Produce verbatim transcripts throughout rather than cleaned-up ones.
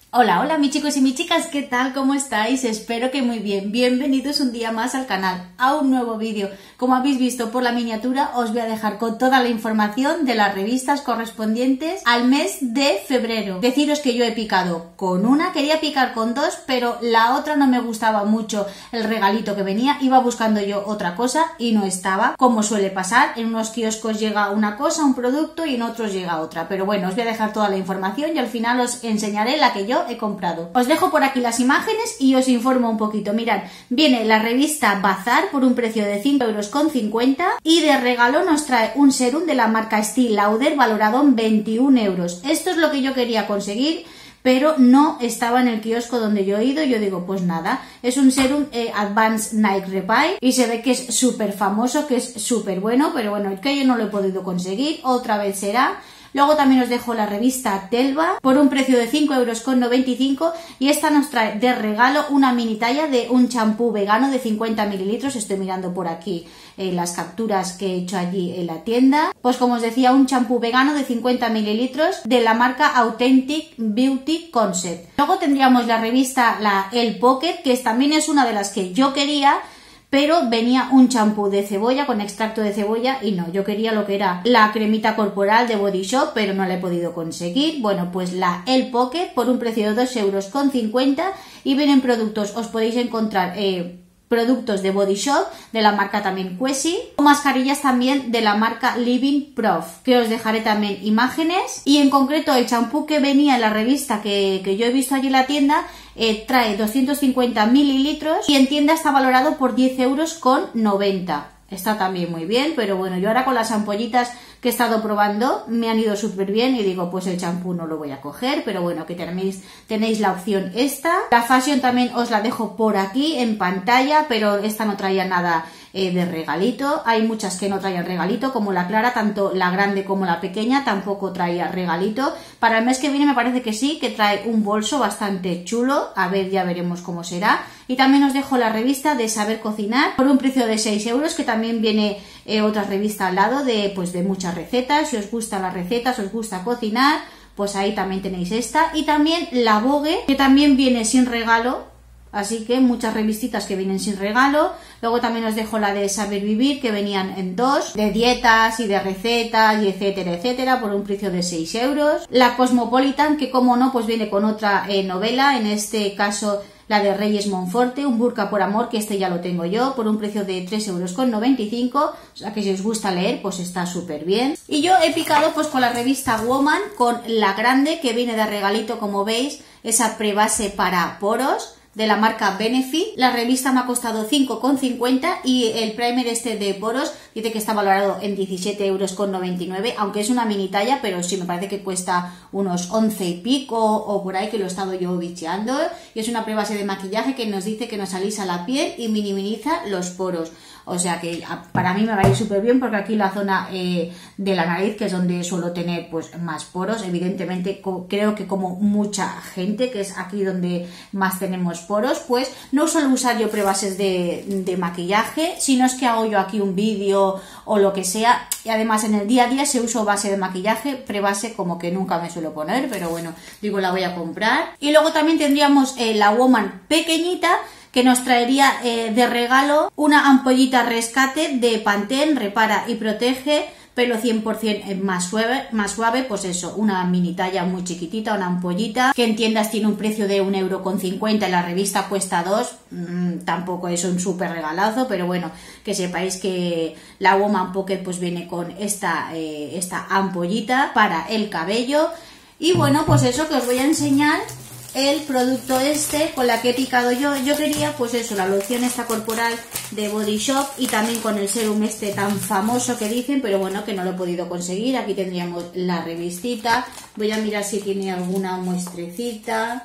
Hola, hola mis chicos y mis chicas, ¿qué tal? ¿Cómo estáis? Espero que muy bien. Bienvenidos un día más al canal, a un nuevo vídeo. Como habéis visto por la miniatura, os voy a dejar con toda la información de las revistas correspondientes al mes de febrero. Deciros que yo he picado con una, quería picar con dos, pero la otra no me gustaba mucho el regalito que venía. Iba buscando yo otra cosa y no estaba, como suele pasar. En unos kioscos llega una cosa, un producto, y en otros llega otra. Pero bueno, os voy a dejar toda la información y al final os enseñaré la que yo he comprado. Os dejo por aquí las imágenes y os informo un poquito. Mirad, viene la revista Bazar por un precio de cinco euros con cincuenta y de regalo nos trae un serum de la marca Estée Lauder valorado en veintiún euros. Esto es lo que yo quería conseguir, pero no estaba en el kiosco donde yo he ido. Yo digo, pues nada, es un serum eh, Advanced Night Repair y se ve que es súper famoso, que es súper bueno, pero bueno, es que yo no lo he podido conseguir, otra vez será. Luego también os dejo la revista Telva por un precio de cinco euros con noventa y cinco y esta nos trae de regalo una mini talla de un champú vegano de cincuenta mililitros. Estoy mirando por aquí eh, las capturas que he hecho allí en la tienda. Pues como os decía, un champú vegano de cincuenta mililitros de la marca Authentic Beauty Concept. Luego tendríamos la revista la El Pocket, que es, también es una de las que yo quería, pero venía un champú de cebolla con extracto de cebolla y no, yo quería lo que era la cremita corporal de Body Shop, pero no la he podido conseguir. Bueno, pues la El Pocket por un precio de dos euros con cincuenta y vienen productos, os podéis encontrar eh, productos de Body Shop, de la marca también Quesi, o mascarillas también de la marca Living Proof, que os dejaré también imágenes. Y en concreto el champú que venía en la revista que, que yo he visto allí en la tienda eh, trae doscientos cincuenta mililitros y en tienda está valorado por diez euros con noventa. Está también muy bien, pero bueno, yo ahora con las ampollitas que he estado probando me han ido súper bien y digo, pues el champú no lo voy a coger, pero bueno, que tenéis, tenéis la opción esta. La Fashion también os la dejo por aquí en pantalla, pero esta no traía nada eh, de regalito. Hay muchas que no traían regalito, como la Clara, tanto la grande como la pequeña tampoco traía regalito. Para el mes que viene me parece que sí, que trae un bolso bastante chulo, a ver, ya veremos cómo será. Y también os dejo la revista de Saber Cocinar por un precio de seis euros, que también viene eh, otra revista al lado de, pues, de muchas recetas. Si os gustan las recetas, os gusta cocinar, pues ahí también tenéis esta. Y también la Vogue, que también viene sin regalo, así que muchas revistitas que vienen sin regalo. Luego también os dejo la de Saber Vivir, que venían en dos, de dietas y de recetas y etcétera, etcétera, por un precio de seis euros. La Cosmopolitan, que como no, pues viene con otra eh, novela, en este caso la de Reyes Monforte, un burka por amor, que este ya lo tengo yo, por un precio de tres euros con noventa y cinco, o sea que si os gusta leer, pues está súper bien. Y yo he picado pues con la revista Woman, con la grande, que viene de regalito, como veis, esa prebase para poros, de la marca Benefit. La revista me ha costado cinco con cincuenta y el primer este de poros dice que está valorado en diecisiete euros con noventa y nueve, aunque es una mini talla, pero sí me parece que cuesta unos once y pico o por ahí, que lo he estado yo bicheando. Y es una prebase de maquillaje que nos dice que nos alisa la piel y minimiza los poros. O sea que para mí me va a ir súper bien, porque aquí la zona eh, de la nariz, que es donde suelo tener pues más poros, evidentemente creo que como mucha gente, que es aquí donde más tenemos poros, pues no suelo usar yo prebases de, de maquillaje, sino es que hago yo aquí un vídeo o lo que sea, y además en el día a día se uso base de maquillaje, prebase como que nunca me suelo poner, pero bueno, digo, la voy a comprar. Y luego también tendríamos eh, la Woman pequeñita, que nos traería eh, de regalo una ampollita rescate de Pantene, repara y protege, pelo cien por cien más suave, más suave, pues eso, una mini talla muy chiquitita, una ampollita, que en tiendas tiene un precio de un euro con cincuenta, en la revista cuesta dos, mmm, tampoco es un súper regalazo, pero bueno, que sepáis que la Woman Pocket pues viene con esta, eh, esta ampollita para el cabello. Y bueno, pues eso, que os voy a enseñar el producto este con la que he picado yo. Yo quería pues eso, la loción esta corporal de Body Shop y también con el serum este tan famoso que dicen, pero bueno, que no lo he podido conseguir. Aquí tendríamos la revistita, voy a mirar si tiene alguna muestrecita,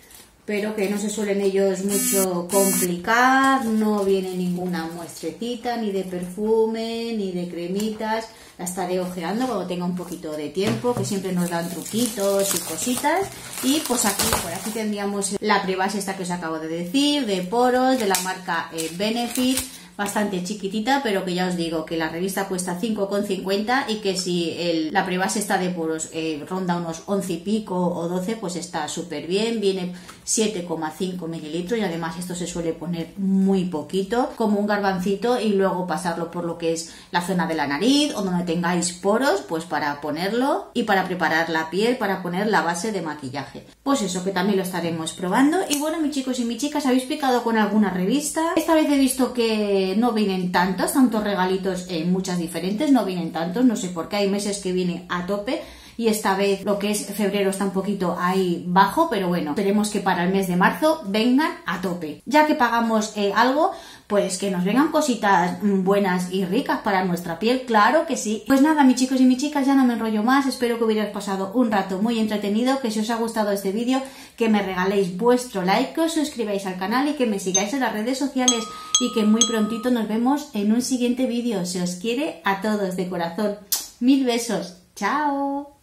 pero que no se suelen ellos mucho complicar. No viene ninguna muestrecita, ni de perfume, ni de cremitas. La estaré ojeando cuando tenga un poquito de tiempo, que siempre nos dan truquitos y cositas. Y pues aquí, por aquí tendríamos la prebase esta que os acabo de decir, de poros, de la marca eh, Benefit, bastante chiquitita, pero que ya os digo que la revista cuesta cinco con cincuenta y que si el, la prebase está de poros eh, ronda unos once y pico o doce, pues está súper bien. Viene siete coma cinco mililitros y además esto se suele poner muy poquito, como un garbancito, y luego pasarlo por lo que es la zona de la nariz o donde tengáis poros, pues para ponerlo y para preparar la piel, para poner la base de maquillaje. Pues eso, que también lo estaremos probando. Y bueno, mis chicos y mis chicas, ¿habéis picado con alguna revista? Esta vez he visto que no vienen tantos, tantos regalitos, eh, muchas diferentes, no vienen tantos, no sé por qué, hay meses que viene a tope. Y esta vez lo que es febrero está un poquito ahí bajo, pero bueno, esperemos que para el mes de marzo vengan a tope. Ya que pagamos eh, algo, pues que nos vengan cositas buenas y ricas para nuestra piel, claro que sí. Pues nada, mis chicos y mis chicas, ya no me enrollo más, espero que hubierais pasado un rato muy entretenido, que si os ha gustado este vídeo, que me regaléis vuestro like, que os suscribáis al canal y que me sigáis en las redes sociales y que muy prontito nos vemos en un siguiente vídeo. Se os quiere a todos de corazón. Mil besos. ¡Chao!